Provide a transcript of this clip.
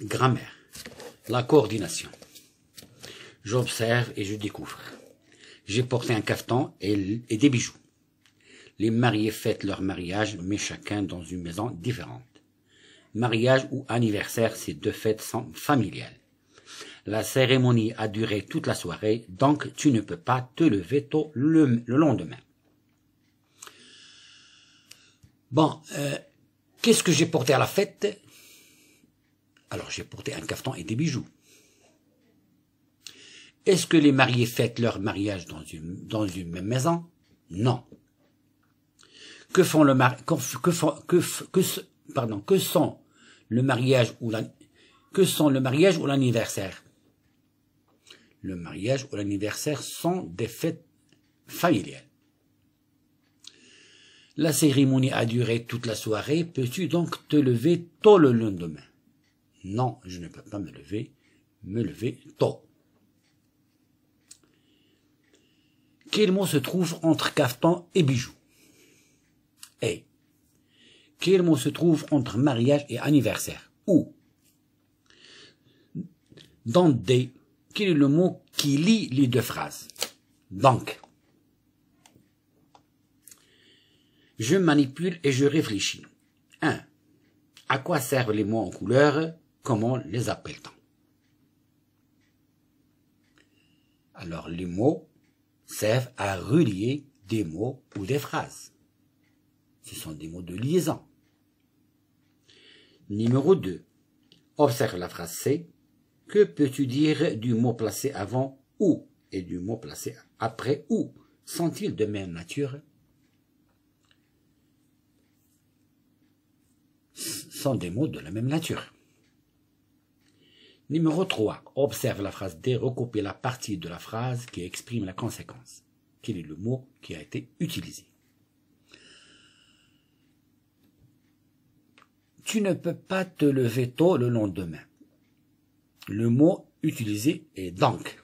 Grammaire. La coordination. J'observe et je découvre. J'ai porté un cafetan et des bijoux. Les mariés fêtent leur mariage, mais chacun dans une maison différente. Mariage ou anniversaire, ces deux fêtes sont familiales. La cérémonie a duré toute la soirée, donc tu ne peux pas te lever tôt le lendemain. Bon, qu'est-ce que j'ai porté à la fête? Alors, j'ai porté un cafetan et des bijoux. Est-ce que les mariés fêtent leur mariage dans une même maison? Non. Que sont le mariage ou l'anniversaire? Le mariage ou l'anniversaire sont des fêtes familiales. La cérémonie a duré toute la soirée. Peux-tu donc te lever tôt le lendemain? Non, je ne peux pas me lever tôt. Quel mot se trouve entre cafetan et bijoux? Et quel mot se trouve entre mariage et anniversaire? Où? Dans des. Quel est le mot qui lie les deux phrases? Donc. Je manipule et je réfléchis. 1. À quoi servent les mots en couleur? Comment les appelle-t-on? Alors, les mots servent à relier des mots ou des phrases. Ce sont des mots de liaison. Numéro 2. Observe la phrase C. Que peux-tu dire du mot placé avant ou et du mot placé après ou? Sont-ils de même nature? Sont des mots de la même nature. Numéro 3. Observe la phrase D, recopie la partie de la phrase qui exprime la conséquence. Quel est le mot qui a été utilisé? Tu ne peux pas te lever tôt le lendemain. Le mot utilisé est donc.